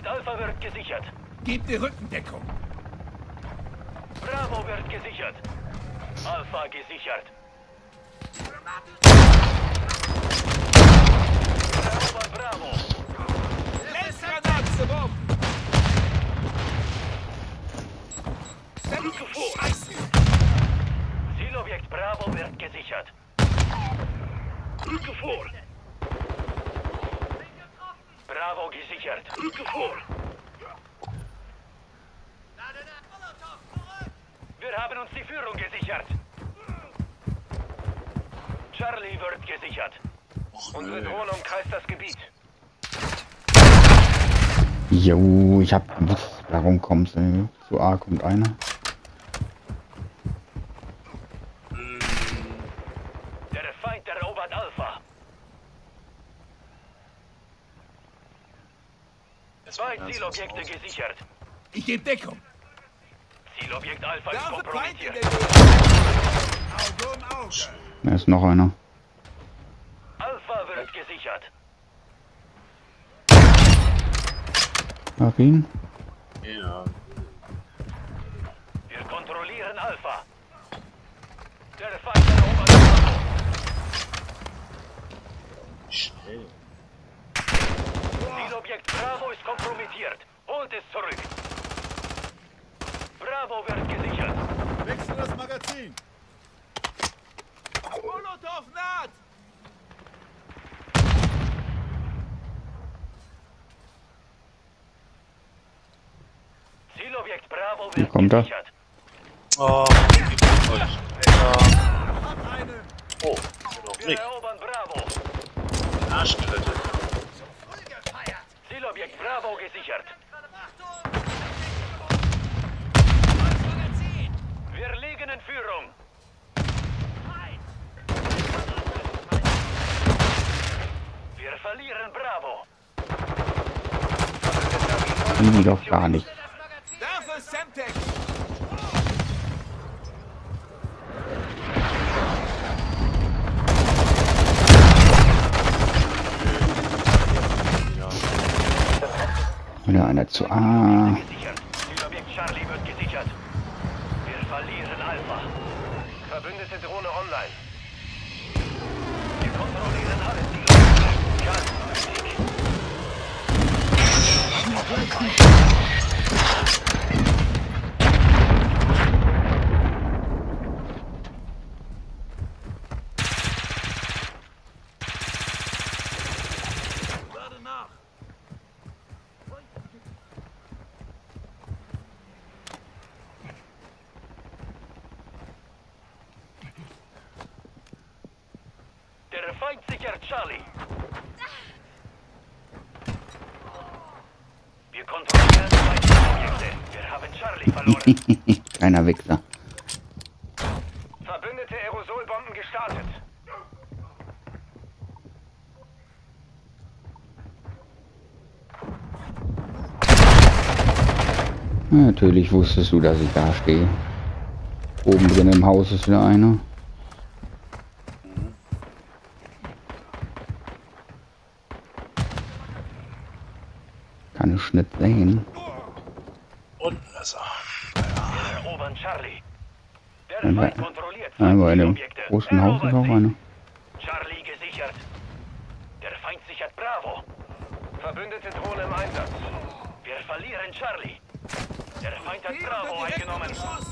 Alpha wird gesichert. Gebt die Rückendeckung. Bravo wird gesichert. Alpha gesichert. Erobern Bravo. Lasergranate, Bob! Rücke vor. Scheiße! Zielobjekt Bravo wird gesichert. Rücke vor. Bravo gesichert. Rücke vor. Wir haben uns die Führung gesichert. Charlie wird gesichert. Unsere Drohne umkreist das Gebiet. Jo, ich hab gewusst, warum kommst du? Zu A kommt einer. Der Feind erobert Alpha. Zwei Zielobjekte gesichert. Ich gebe Deckung. Zielobjekt Alpha ist Da ist ein Feind in kompromittiert. der Nähe. Auge um Auge. Da ist noch einer. Alpha wird gesichert. Hab ihn. Ja. Wir kontrollieren Alpha. Der Feind erobert Alpha. Schnell. Zielobjekt Bravo ist kompromittiert. Holt es zurück. Bravo wird gesichert. Wechsel das Magazin. Molotov naht! Zielobjekt Bravo Hier wird kommt er. gesichert. Oh, Hab einen! oh, doch Wir nicht. erobern Bravo. Arsch gerettet. Zielobjekt Bravo gesichert. Wir liegen in Führung. Wir verlieren Bravo. Die doch gar nicht. Dafür Semtex! Wieder einer zu A. Gesichert. Zielobjekt Charlie wird gesichert. Wir verlieren Alpha. Verbündete Drohne online. Wir kontrollieren alle Zielobjekte. Ganz wichtig. Warte nach! Der Feind sichert Charlie. Wir kontrollieren zwei Zielobjekte. Wir haben Charlie verloren. Kleiner Wichser. Verbündete Aerosolbomben gestartet. Natürlich wusstest du, dass ich da stehe. Oben drin im Haus ist wieder einer. Kann ich nicht sehen. Unten ist er. Wir erobern Charlie. Der Aber- Feind kontrolliert zwei Aber in dem Zielobjekte. großen Haus ist Erobert auch sie. einer. Charlie gesichert. Der Feind sichert Bravo. Verbündete Drohne im Einsatz. Wir verlieren Charlie. Der Feind hat Bravo eingenommen.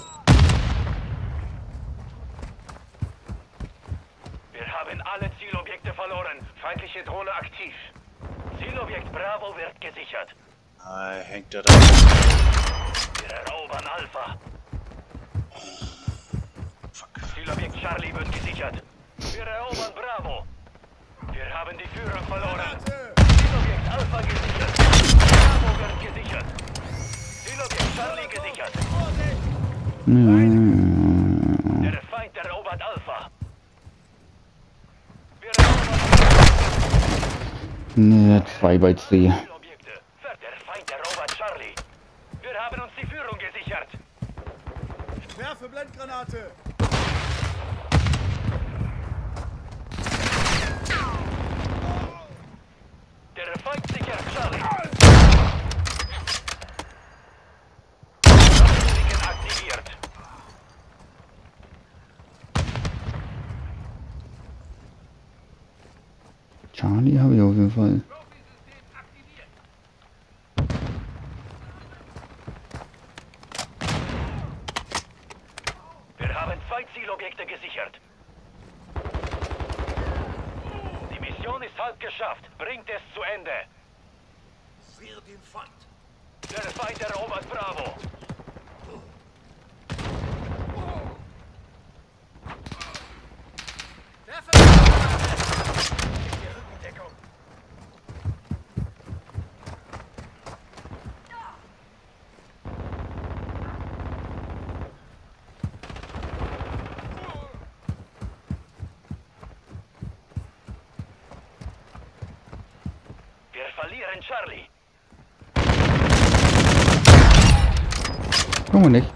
Wir haben alle Zielobjekte verloren. Feindliche Drohne aktiv. Zielobjekt Bravo wird gesichert. Ah, hängt er da. Wir erobern Alpha. Fuck. Zielobjekt Charlie wird gesichert. Wir erobern Bravo. Wir haben die Führung verloren. Zielobjekt Alpha gesichert. Bravo wird gesichert. Zielobjekt Charlie gesichert. Der Feind erobert Alpha. Wir erobern Ne, 2 bei C. Zielobjekte. Der Feind erobert Charlie. Wir haben uns die Führung gesichert. Werfe Blendgranate! Der Feind sichert Charlie. Charlie habe ich auf jeden Fall. Wir haben 2 Zielobjekte gesichert. Die Mission ist halb geschafft. Bringt es zu Ende. Sehe den Feind. Der Feind erobert Bravo. Deckung. Wir verlieren Charlie. Guck mal nicht.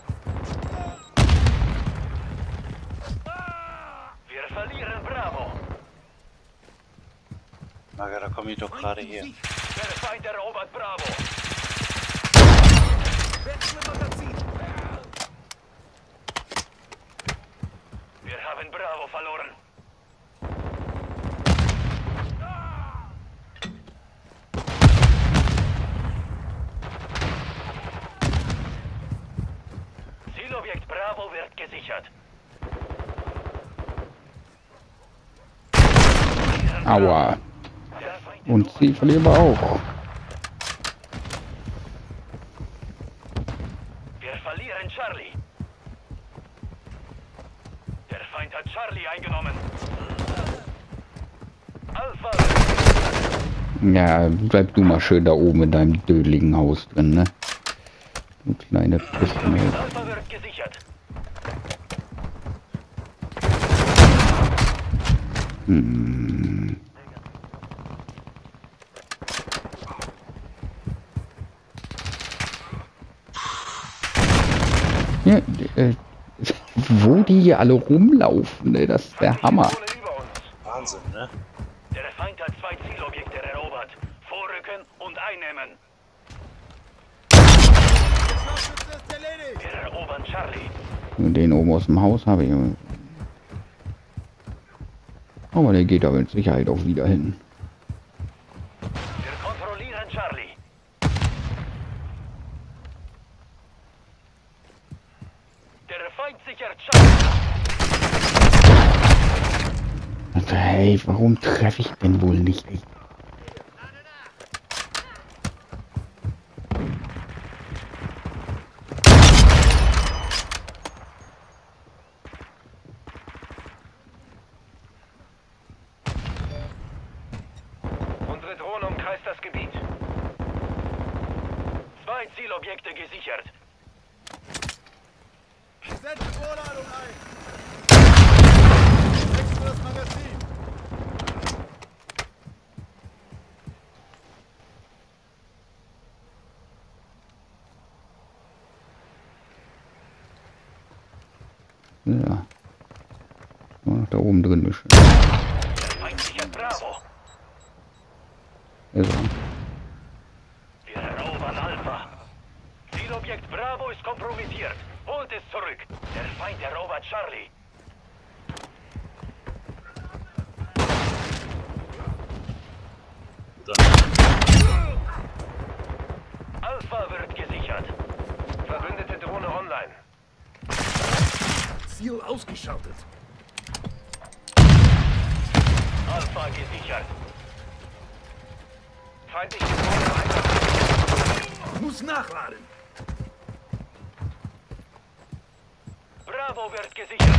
Wir verlieren Bravo. Maga, da komme ich doch gerade hier. Der Feind erobert Bravo. Wechsle Magazin. Wir haben Bravo verloren. Zielobjekt Bravo wird gesichert. Aua. Der Feind Und sie verlieren wir auch. Wir verlieren Charlie. Der Feind hat Charlie eingenommen. Alpha. Ja, bleib du mal schön da oben in deinem dödeligen Haus drin, ne? Du kleine Piste. Alpha wird gesichert. Hm. Ja, wo die hier alle rumlaufen, ne? Das ist der Hammer. Drohne über uns. Wahnsinn, ne? Der Feind hat 2 Zielobjekte erobert. Vorrücken und einnehmen. Scharfschütze ist erledigt. Wir erobern Charlie. Den oben aus dem Haus habe ich. Aber der geht aber mit Sicherheit auch wieder hin. Wir kontrollieren Charlie. Der Feind sichert Charlie. Also, hey, warum treffe ich denn wohl nicht? Ey? Unsere Drohne umkreist das Gebiet. 2 Zielobjekte gesichert. Setze Vorladung ein. Wechsle das Magazin. Ja. Nur noch da oben drin ist. Der Feind sichert Bravo. Also, Wir erobern Alpha. Zielobjekt Bravo ist kompromittiert. Holt es zurück. Der Feind erobert Charlie. Alpha wird gesichert. Verbündete Drohne online. Ziel ausgeschaltet. Alpha gesichert. Feindliche Drohne im Einsatz. Muss nachladen. Bravo wird gesichert.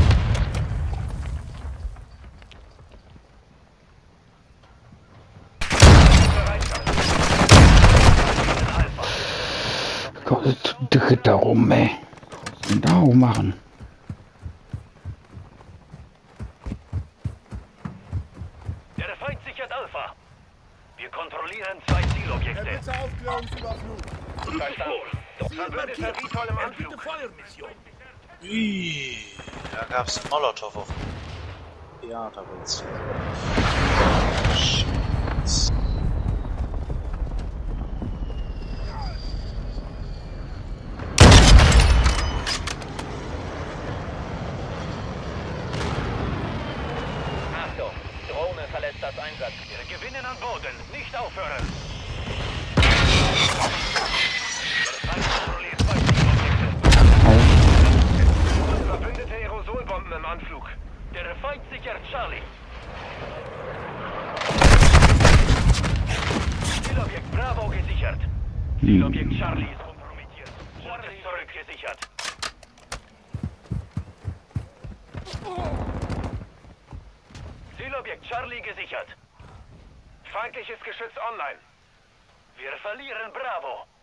Bereitschaft. Alpha. Gott, dritt darum, ey. Was denn da auch machen? Der Feind sichert Alpha. Wir kontrollieren 2 Zielobjekte. Erbitte Aufklärungsüberflug. Verstanden. Verbündeter Vitol im Anflug. Feuermission. Ui, da gab's einen Molotow auf dem Theaterwitz. Scheiße. Achtung, Drohne verlässt das Einsatzgebiet. Boden. Nicht aufhören. Der Feind kontrolliert zwei Zielobjekte. Verbündete Aerosolbomben im Anflug. Der Feind sichert Charlie. Zielobjekt Bravo gesichert. Zielobjekt Charlie ist kompromittiert. Charlie zurückgesichert. Zielobjekt Charlie gesichert. Feindliches Geschütz online. Wir verlieren Bravo.